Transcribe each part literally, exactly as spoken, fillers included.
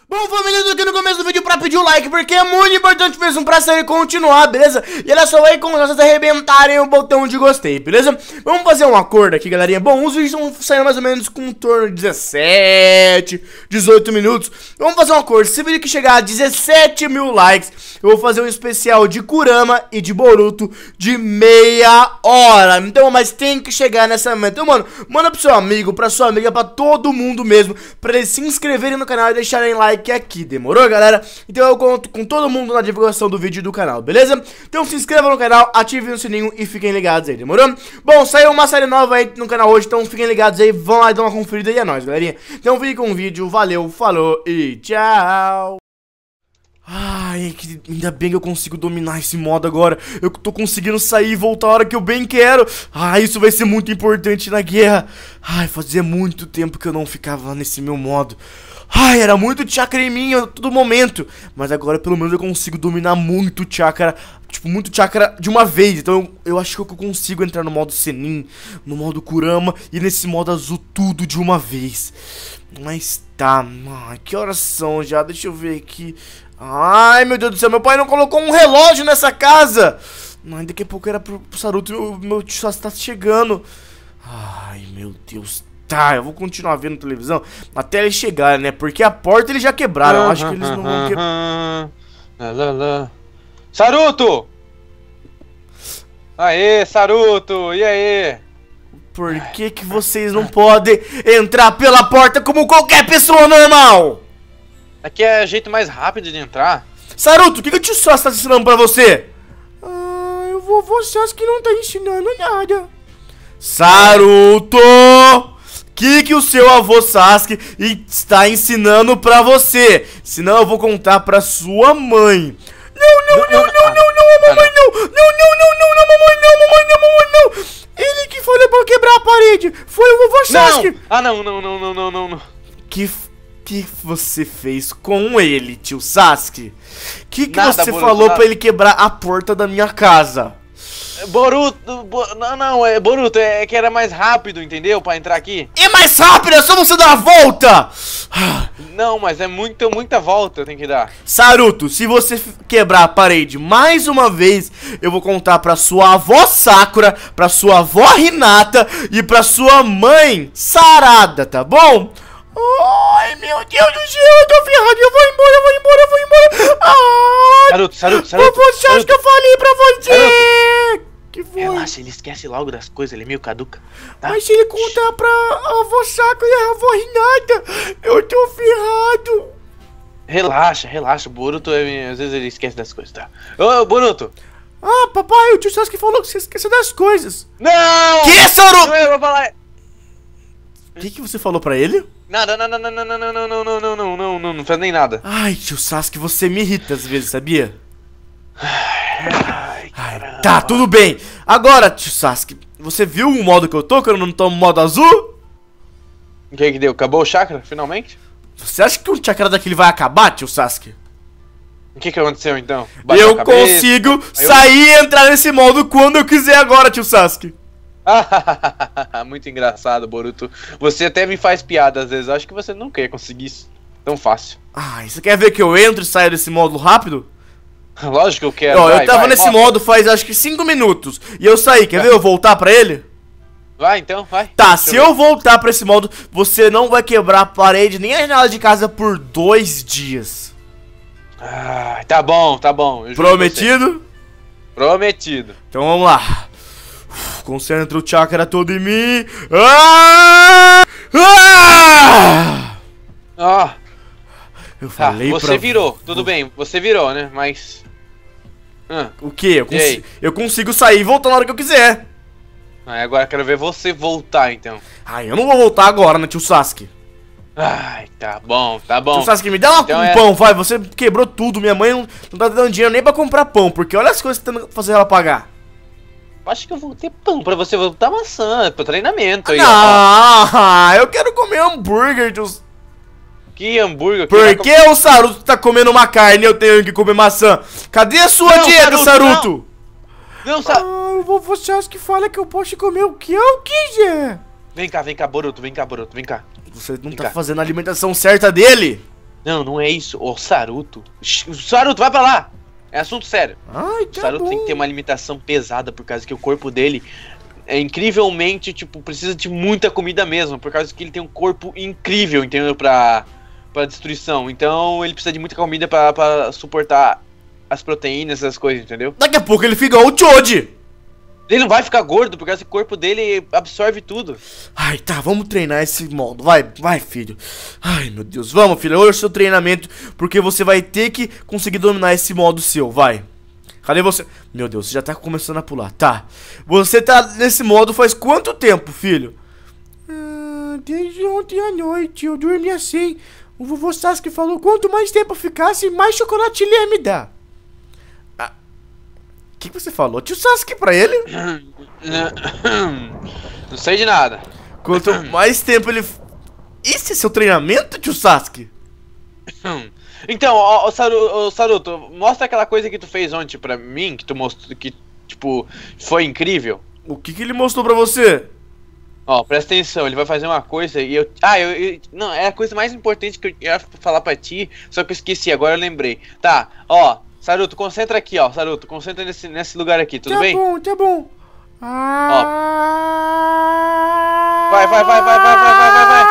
Bom, família, eu tô aqui no começo do vídeo pra pedir o like, porque é muito importante mesmo pra série continuar, beleza? E olha só aí como vocês arrebentarem o botão de gostei, beleza? Vamos fazer um acordo aqui, galerinha. Bom, os vídeos estão saindo mais ou menos com um torno de dezessete, dezoito minutos. Vamos fazer um acordo, se o vídeo que chegar a dezessete mil likes, eu vou fazer um especial de Kurama e de Boruto de meia hora. Então, mas tem que chegar nessa meta. Então, mano, manda pro seu amigo, pra sua amiga, pra todo mundo mesmo, pra eles se inscreverem no canal e deixarem like aqui, demorou, galera? Então eu conto com todo mundo na divulgação do vídeo do canal, beleza? Então se inscrevam no canal, ativem o sininho e fiquem ligados aí, demorou? Bom, saiu uma série nova aí no canal hoje, então fiquem ligados aí, vão lá e dão uma conferida e é nóis, galerinha. Então fiquem com o vídeo, valeu, falou e tchau! Ai, que, ainda bem que eu consigo dominar esse modo agora. Eu tô conseguindo sair e voltar a hora que eu bem quero. Ah, isso vai ser muito importante na guerra. Ai, fazia muito tempo que eu não ficava nesse meu modo. Ai, era muito chakra em mim a todo momento. Mas agora pelo menos eu consigo dominar muito chakra. Tipo, muito chakra de uma vez. Então eu, eu acho que eu consigo entrar no modo Senin, no modo Kurama e nesse modo azul tudo de uma vez. Mas tá, ai, que horas são já? Deixa eu ver aqui. Ai, meu Deus do céu, meu pai não colocou um relógio nessa casa. Ai, daqui a pouco era pro, pro Saruto, meu, meu tio só está chegando. Ai, meu Deus. Tá, eu vou continuar vendo televisão até eles chegarem, né? Porque a porta eles já quebraram, eu acho que eles não vão quebrar. Saruto! Aê, Saruto, e aí? Por que que vocês não podem entrar pela porta como qualquer pessoa normal? Aqui é o jeito mais rápido de entrar. Saruto, o que, que o tio Sasuke tá ensinando pra você? Ah, o vovô Sasuke não tá ensinando nada. Saruto! O que, que o seu avô Sasuke está ensinando pra você? Senão eu vou contar pra sua mãe. Não, não, não, não, não, não, mamãe não. Não, não, não, não, não, mamãe não, mamãe não, mamãe não. Ele que falou pra eu quebrar a parede. Foi o vovô Sasuke. Ah, não, não, não, não, não, não, não. Que que você fez com ele, tio Sasuke? Que que Nada, você Boruto, falou nada. pra ele quebrar a porta da minha casa? Boruto, Bo... não, não, é Boruto, é que era mais rápido, entendeu? Pra entrar aqui. É mais rápido, é só você dar a volta! Não, mas é muito, muita volta tem que dar. Saruto, se você quebrar a parede mais uma vez, eu vou contar pra sua avó Sakura, pra sua avó Hinata e pra sua mãe Sarada, tá bom? Ai, meu Deus do céu, eu tô ferrado, eu vou embora, eu vou embora, eu vou embora. Ai, Saruto, Saruto, Saruto. você acha que eu falei pra você? Saruto. Que foi? Relaxa, ele esquece logo das coisas, ele é meio caduca. Tá? Mas se ele contar pra avó Sakura e a avó Hinata, eu tô ferrado. Relaxa, relaxa, o Boruto, é, às vezes ele esquece das coisas, tá? Ô, Boruto. Ah, papai, o tio Sasuke falou que você esqueceu das coisas. Não! Que, Saruto? Não, eu vou falar. O que que você falou pra ele? Nada, não, não, não, não, não, não, não, não, não, não, não, não, não, não faz nem nada. Ai, tio Sasuke, você me irrita às vezes, sabia? Ai, Ai, tá, tudo bem. Agora, tio Sasuke, você viu o modo que eu tô, que eu não tô no modo azul? O que que deu? Acabou o chakra, finalmente? Você acha que o chakra daquele vai acabar, tio Sasuke? O que que aconteceu então? Bateu Eu a cabeça? consigo eu... sair e entrar nesse modo quando eu quiser agora, tio Sasuke. Muito engraçado, Boruto. Você até me faz piada às vezes. Eu acho que você nunca ia conseguir isso tão fácil. Ai, você quer ver que eu entro e saio desse modo rápido? Lógico que eu quero. Ó, vai, eu tava vai, nesse vai. modo faz acho que cinco minutos e eu saí, quer ver eu voltar pra ele? Vai então, vai. Tá, Deixa se eu ver. eu voltar pra esse modo, você não vai quebrar a parede nem a janela de casa por dois dias. Ah, tá bom, tá bom. eu juro Prometido? você. Prometido. Então vamos lá. Uf, concentra o chakra todo em mim. Ah! Ah! Ó, Eu tá, falei você pra... virou. Tudo bem, você virou, né? Mas... Ah, O que? Eu, E aí? consi... eu consigo sair e voltar na hora que eu quiser. ah, agora eu quero ver você voltar então. Ai, eu não vou voltar agora, né, tio Sasuke? Ai, tá bom, tá bom. Tio Sasuke, me dá uma- Então um é- pão, vai. Você quebrou tudo. Minha mãe não, não tá dando dinheiro nem pra comprar pão, porque olha as coisas que tá tentando fazer ela pagar. Acho que eu vou ter pão pra você voltar maçã, pro treinamento aí, ó. Ah, eu quero comer hambúrguer, tio. Que hambúrguer. que vai Por que o Saruto tá comendo uma carne e eu tenho que comer maçã? Cadê a sua Não, dieta, Saruto, Saruto? Não, sa... Ah, o vovô Sasuke fala que eu posso comer o que eu quiser. Vem cá, vem cá, Boruto, vem cá, Boruto, vem cá. Você não Vem tá cá. fazendo a alimentação certa dele. Não, não é isso. O Saruto. Saruto, vai pra lá. É assunto sério. Ai, O tá Saruto bom. tem que ter uma alimentação pesada por causa que o corpo dele é incrivelmente, tipo, precisa de muita comida mesmo. Por causa que ele tem um corpo incrível, entendeu? Pra, pra destruição. Então ele precisa de muita comida pra, pra suportar as proteínas, essas coisas, entendeu? Daqui a pouco ele fica o Choji. Ele não vai ficar gordo, por causa que o corpo dele absorve tudo. Ai, tá, vamos treinar esse modo. Vai, vai, filho. Ai, meu Deus. Vamos, filho. Hoje é o seu treinamento, porque você vai ter que conseguir dominar esse modo seu. Vai. Cadê você? Meu Deus, você já tá começando a pular. Tá. Você tá nesse modo faz quanto tempo, filho? Ah, desde ontem à noite. Eu dormi assim. O vovô Sasuke falou, quanto mais tempo eu ficasse, mais chocolate ele ia me dar. O que, que você falou? Tio Sasuke pra ele? Não sei de nada. Quanto mais tempo ele... Esse é seu treinamento, tio Sasuke? Então, ó, ó, Saru, ó, Saruto, mostra aquela coisa que tu fez ontem pra mim, que tu mostrou, que, tipo, foi incrível. O que, que ele mostrou pra você? Ó, presta atenção, ele vai fazer uma coisa e eu... Ah, eu, eu... Não, é a coisa mais importante que eu ia falar pra ti, só que eu esqueci, agora eu lembrei. Tá, ó... Saruto, concentra aqui, ó. Saruto, concentra nesse, nesse lugar aqui, tudo tá bem? Tá bom, tá bom. Ó. Vai, vai, vai, vai, vai, vai, vai, vai, vai.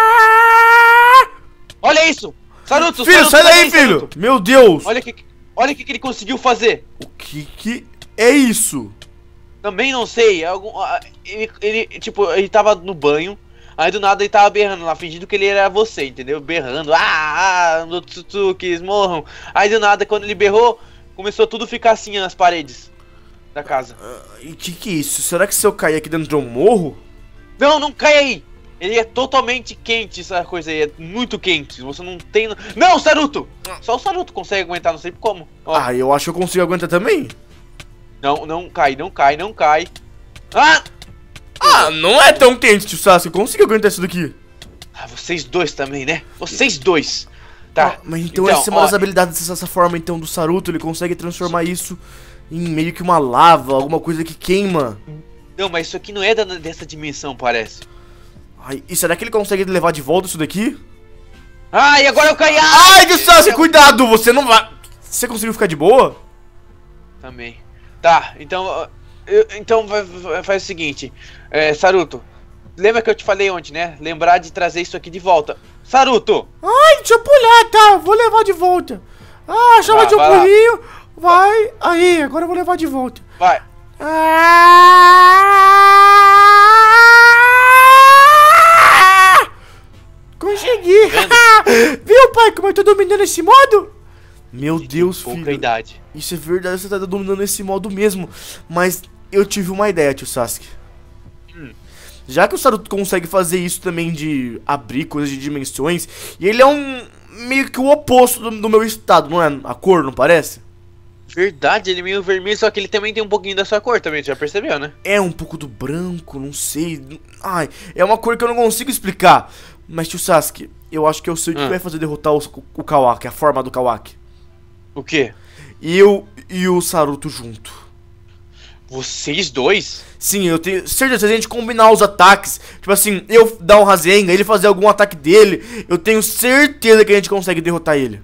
Olha isso! Saruto, filho, Saruto, sai daí, aí, filho! Saruto. Meu Deus! Olha o que, olha que, que ele conseguiu fazer. O que que é isso? Também não sei. Algum, ele, ele, tipo, ele tava no banho. Aí do nada ele tava berrando lá, fingindo que ele era você, entendeu? Berrando, ah, ah, no Tsutsuki, morram. Aí do nada, quando ele berrou, começou tudo a ficar assim nas paredes da casa. Uh, e que que é isso? Será que se eu cair aqui dentro eu morro? Não, não cai aí! Ele é totalmente quente, essa coisa aí, é muito quente. Você não tem... Não, Saruto! Só o Saruto consegue aguentar, não sei como. Ó. Ah, eu acho que eu consigo aguentar também. Não, não cai, não cai, não cai. Ah! Ah, não é tão quente, tio Sasuke. Eu consigo aguentar isso daqui. Ah, vocês dois também, né? Vocês dois. Tá. Ah, mas então, então essa é uma ó, das habilidades dessa forma, então, do Saruto. Ele consegue transformar isso em meio que uma lava, alguma coisa que queima. Não, mas isso aqui não é da, dessa dimensão, parece. Ai, e será que ele consegue levar de volta isso daqui? Ai, agora eu caí! Ai, tio Sasuke, cuidado! Você não vai... Você conseguiu ficar de boa? Também. Tá, então... Eu, então faz o seguinte, é, Saruto, lembra que eu te falei ontem, né? Lembrar de trazer isso aqui de volta. Saruto! Ai, deixa eu pular, tá? Vou levar de volta. Ah, chama de um pulinho. Vai. Aí, agora eu vou levar de volta. Vai. Ah! Consegui. Viu, pai, como eu tô dominando esse modo? Meu Deus, pouca filho. idade. Isso é verdade, você tá dominando esse modo mesmo. Mas eu tive uma ideia, tio Sasuke. Hum. Já que o Saruto consegue fazer isso também de abrir coisas de dimensões, e ele é um meio que o oposto do, do meu estado, não é? A cor, não parece? Verdade, ele é meio vermelho, só que ele também tem um pouquinho da sua cor também, já percebeu, né? É um pouco do branco, não sei. Ai, é uma cor que eu não consigo explicar. Mas, tio Sasuke, eu acho que eu sei o que hum. vai fazer derrotar o, o, o Kawaki, a forma do Kawaki. O quê? Eu e o Saruto junto. Vocês dois? Sim, eu tenho certeza, se a gente combinar os ataques, tipo assim, eu dar um Rasengan, ele fazer algum ataque dele, eu tenho certeza que a gente consegue derrotar ele.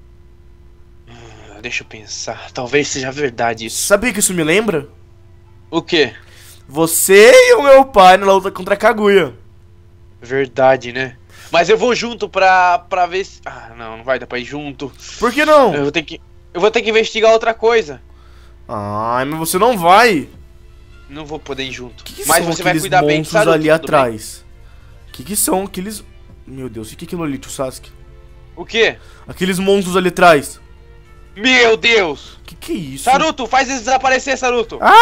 Hum, deixa eu pensar, talvez seja verdade isso. Sabe o que isso me lembra? O quê? Você e o meu pai na luta contra a Kaguya. Verdade, né? Mas eu vou junto pra, pra ver se... Ah, não, não vai dar pra ir junto. Por que não? Eu vou ter que, eu vou ter que investigar outra coisa. Ai, mas você não vai. Não vou poder ir junto. Que que mas são você vai cuidar bem do Saruto ali tudo atrás? O que, que são aqueles... Meu Deus, o que é aquilo ali, tio Sasuke? O quê? Aqueles monstros ali atrás. Meu Deus! O que que é isso? Saruto, faz eles desaparecer, Saruto! Ah!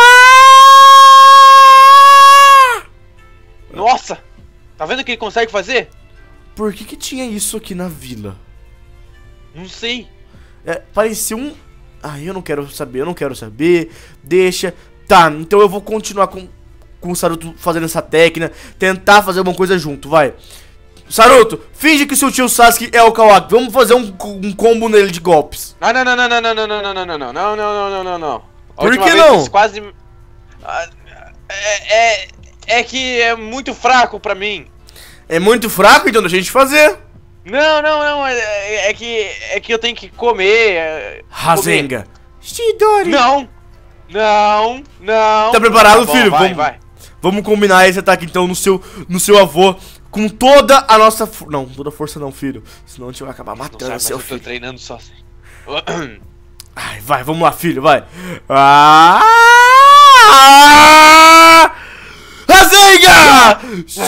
Nossa! Tá vendo o que ele consegue fazer? Por que que tinha isso aqui na vila? Não sei. É, parecia um... Ah, eu não quero saber, eu não quero saber. Deixa. Tá, então eu vou continuar com, com o Saruto fazendo essa técnica. Tentar fazer alguma coisa junto, vai. Saruto, finge que seu tio Sasuke é o Kawaki. Vamos fazer um, um combo nele de golpes. Ah, não, não, não, não, não, não, não, não, não, não, não, não, não, não, não, não. Por que não? Quase... É, é, é que é muito fraco pra mim. É muito fraco, então deixa a gente fazer. Não, não, não, é, é que é que eu tenho que comer. É, Rasenga. Chidori. Não, não, não. Tá preparado, Tá bom, filho? Vai, Vamos, vai. vamos combinar esse ataque então no seu, no seu avô com toda a nossa força. Não, toda a força não, filho. Senão a gente vai acabar Não matando sabe, mas seu eu tô filho. treinando só assim. Ai, vai, vamos lá, filho, vai. Ah! Rasenga! Sim!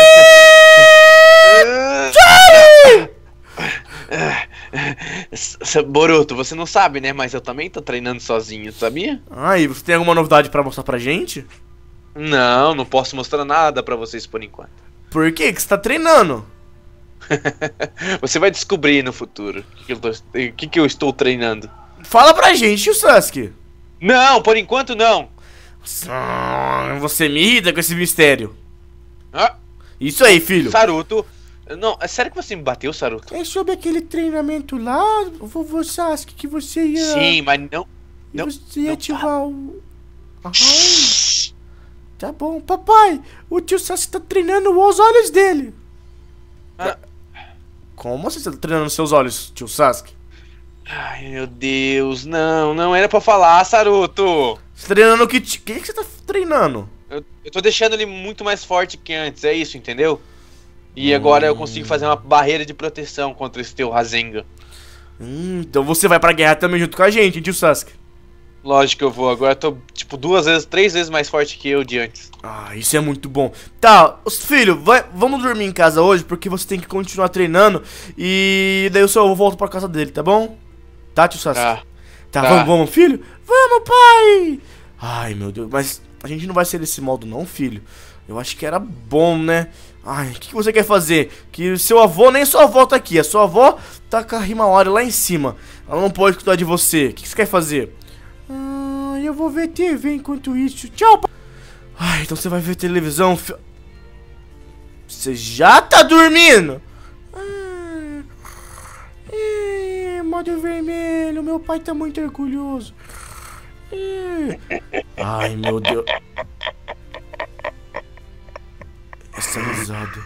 Boruto, você não sabe, né? Mas eu também tô treinando sozinho, sabia? Ah, e você tem alguma novidade pra mostrar pra gente? Não, não posso mostrar nada pra vocês por enquanto. Por quê? Que você tá treinando? Você vai descobrir no futuro o que, que, eu tô- o que que eu estou treinando. Fala pra gente, o Sasuke. Não, por enquanto não. Ah, Você me irrita com esse mistério. Ah, Isso aí, filho. Saruto. Não, é sério que você me bateu, Saruto? É sobre aquele treinamento lá, vovô Sasuke, que você ia... Sim, mas não. Não, você ia não ativar o... Aham. Tá bom. Papai, o tio Sasuke tá treinando os olhos dele. Ah, Como você tá treinando seus olhos, tio Sasuke? ai, meu Deus, não, não era pra falar, Saruto. Você tá treinando o que? ti- O que, que você tá treinando? Eu, eu tô deixando ele muito mais forte que antes, é isso, entendeu? E agora eu consigo fazer uma barreira de proteção contra esse teu Rasengan. Hum, então você vai pra guerra também junto com a gente, hein, tio Sasuke? Lógico que eu vou, agora eu tô tipo duas vezes, três vezes mais forte que eu de antes. Ah, isso é muito bom. Tá, os filho, vai, vamos dormir em casa hoje porque você tem que continuar treinando e daí o seu avô volta pra casa dele, tá bom? Tá, tio Sasuke? Tá. Tá, Tá. vamos, vamos, filho? Vamos, pai! Ai, meu Deus, mas a gente não vai ser desse modo não, filho. Eu acho que era bom, né? Ai, o que, que você quer fazer? Que o seu avô, nem sua avó tá aqui. A sua avó tá com a Himawari lá em cima. Ela não pode cuidar de você. O que, que você quer fazer? Ah, eu vou ver T V enquanto isso. Tchau, papai. Ai, então você vai ver televisão, fi... Você já tá dormindo? Ah, é, modo vermelho, meu pai tá muito orgulhoso. É, Ai, meu Deus. Essa risada.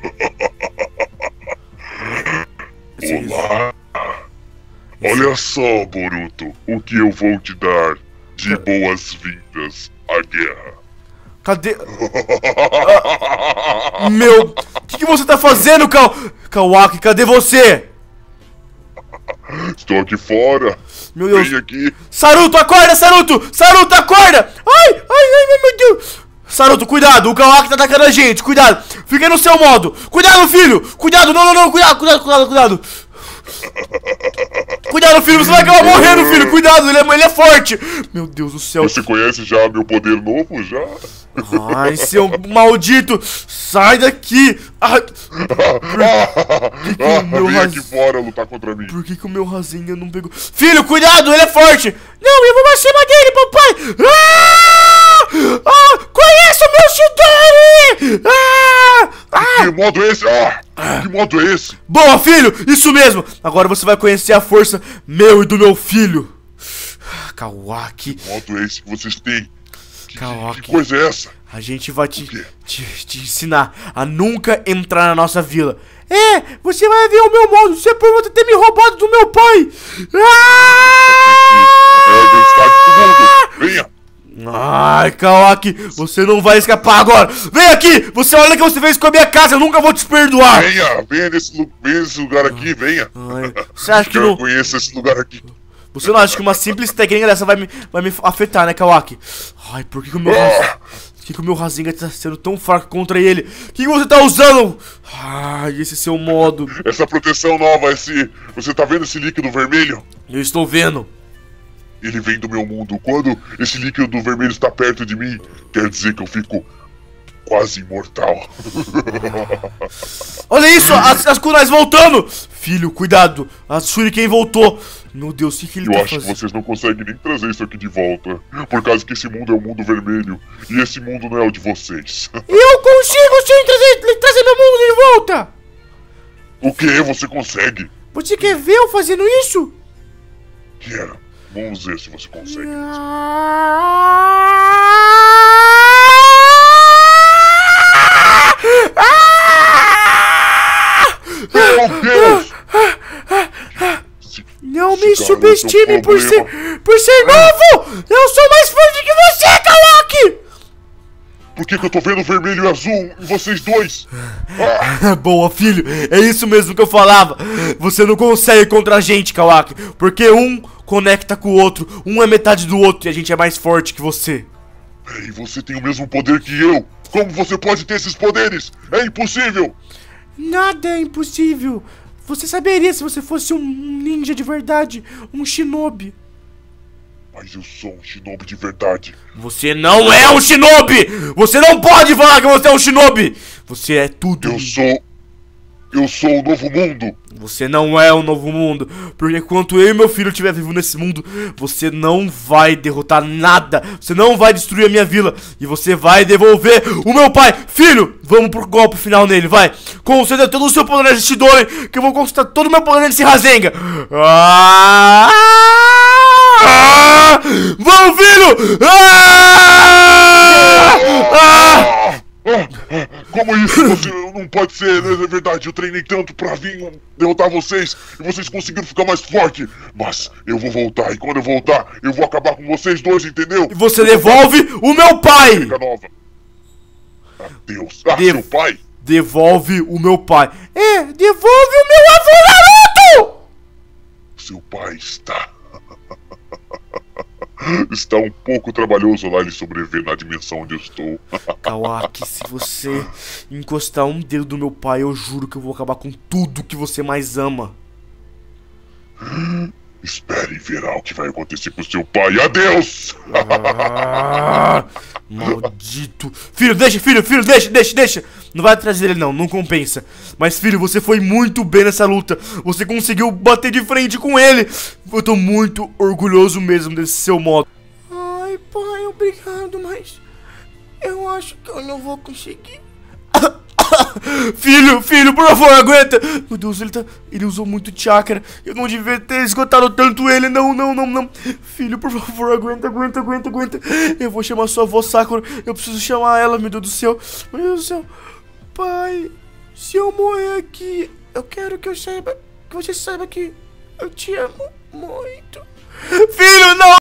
Essa risada. Olha só, Boruto, o que eu vou te dar de boas-vindas à guerra. Cadê? Ah, meu, o que, que você tá fazendo, Ka... Kawaki? Cadê você? Estou aqui fora. Meu Deus. Vem aqui. Saruto, acorda, Saruto! Saruto, acorda! Ai, ai, ai, meu Deus! Saruto, cuidado, o Kawaki tá atacando a gente, cuidado! Fica no seu modo! Cuidado, filho! Cuidado, não, não, não, cuidado, cuidado, cuidado, cuidado! Cuidado, filho, você vai acabar morrendo, filho! Cuidado, ele é, ele é forte! Meu Deus do céu! Você conhece já meu poder novo, já? Ai, seu maldito! Sai daqui! Ai, Ah, meu vem raz- aqui fora lutar contra mim. por que, que o meu Rasengan não pegou? Filho, cuidado, ele é forte! Não, eu vou pra cima dele, papai! Ah! Ah! Conheço o meu Chidori! Ah! Ah! Que modo é esse? Ah, que modo é esse? Boa, filho! Isso mesmo! Agora você vai conhecer a força meu e do meu filho! Kawaki, Que modo é esse que vocês têm? Que, Kawaki. que coisa é essa? A gente vai te, quê? te, te ensinar a nunca entrar na nossa vila. é, você vai ver o meu modo. Você é por você ter me roubado do meu pai. É o adversário do mundo. Venha. Ai, Kawaki, você não vai escapar agora. Vem aqui! Você olha o que você fez com a minha casa, eu nunca vou te perdoar. Venha, venha nesse, lu- venha nesse lugar aqui, venha. Ai, você acha que Quero não... conhecer esse lugar aqui. Você não acha que uma simples técnica dessa vai me, vai me afetar, né, Kawaki? Ai, por que, que o meu Rasengan... Por que, que o meu Rasengan tá sendo tão fraco contra ele? O que, que você tá usando? Ai, esse seu modo. Essa proteção nova, esse... Você tá vendo esse líquido vermelho? Eu estou vendo. Ele vem do meu mundo. Quando esse líquido vermelho está perto de mim, quer dizer que eu fico quase imortal. Olha isso, as, as kunais voltando. Filho, cuidado, a Shuriken voltou. Meu Deus, o que, que ele Eu tá acho que fazendo? vocês não conseguem nem trazer isso aqui de volta. Por causa que esse mundo é o mundo vermelho. E esse mundo não é o de vocês. Eu consigo sim trazer, trazer meu mundo de volta. O que? Você consegue? Você quer ver eu fazendo isso? Quero. Vamos ver se você consegue. Ah! Meu Deus! Não me Esse cara é subestime seu por ser, problema. por ser novo! Eu sou mais forte que você, Kawaki! Por que, que eu tô vendo vermelho e azul em vocês dois? Boa, filho, é isso mesmo que eu falava. Você não consegue contra a gente, Kawaki, porque um conecta com o outro, um é metade do outro e a gente é mais forte que você. E você tem o mesmo poder que eu. Como você pode ter esses poderes? É impossível! Nada é impossível. Você saberia se você fosse um ninja de verdade, um shinobi. Mas eu sou um shinobi de verdade. Você não é um shinobi! Você não pode falar que você é um shinobi! Você é tudo. Eu sou... Eu sou o novo mundo. Você não é o novo mundo, porque enquanto eu e meu filho estiver vivo nesse mundo, você não vai derrotar nada, você não vai destruir a minha vila, e você vai devolver o meu pai. Filho, vamos pro golpe final nele, vai. Concentra todo o seu poder nesse Shidori, que eu vou concentrar todo o meu poder nesse Rasengan. Ah! Ah! Vamos, filho! Ah! Ah! Como isso? Você não pode ser, não é verdade? Eu treinei tanto pra vir derrotar vocês e vocês conseguiram ficar mais forte. Mas eu vou voltar e quando eu voltar, eu vou acabar com vocês dois, entendeu? E você devolve o meu pai! Liga nova. Adeus. Ah, De- seu pai? Devolve o meu pai. É, devolve o meu avô Naruto! Seu pai está... Está um pouco trabalhoso lá ele sobreviver na dimensão onde eu estou. Kawaki, se você encostar um dedo do meu pai, eu juro que eu vou acabar com tudo que você mais ama. Espere e verá o que vai acontecer com seu pai. Adeus! Ah, maldito. Filho, deixa, filho, filho, deixa, deixa, deixa. Não vai atrás dele não, não compensa. Mas filho, você foi muito bem nessa luta. Você conseguiu bater de frente com ele. Eu tô muito orgulhoso mesmo desse seu modo. Ai, pai, obrigado, mas eu acho que eu não vou conseguir. Filho, filho, por favor, aguenta. Meu Deus, ele tá... Ele usou muito chakra. Eu não devia ter esgotado tanto ele. Não, não, não, não. Filho, por favor, aguenta, aguenta, aguenta, aguenta. Eu vou chamar sua avó Sakura. Eu preciso chamar ela, meu Deus do céu. Meu Deus do céu. Pai, se eu morrer aqui, eu quero que eu saiba... Que você saiba que eu te amo muito. Filho, não,